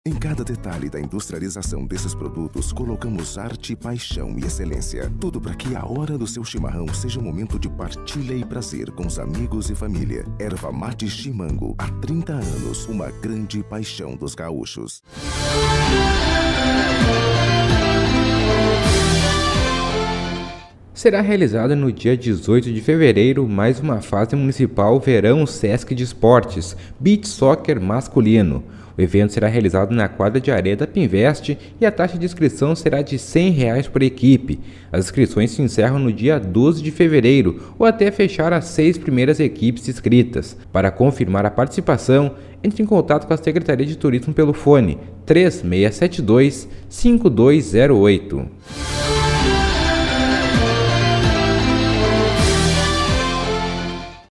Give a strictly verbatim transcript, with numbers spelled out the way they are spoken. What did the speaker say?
Em cada detalhe da industrialização desses produtos, colocamos arte, paixão e excelência. Tudo para que a hora do seu chimarrão seja um momento de partilha e prazer com os amigos e família. Erva Mate Chimango, há trinta anos, uma grande paixão dos gaúchos. Será realizada no dia dezoito de fevereiro mais uma fase municipal Verão Sesc de Esportes, Beach Soccer masculino. O evento será realizado na quadra de areia da Pinvest e a taxa de inscrição será de cem reais por equipe. As inscrições se encerram no dia doze de fevereiro ou até fechar as seis primeiras equipes inscritas. Para confirmar a participação, entre em contato com a Secretaria de Turismo pelo fone três seis sete dois, cinco dois zero oito.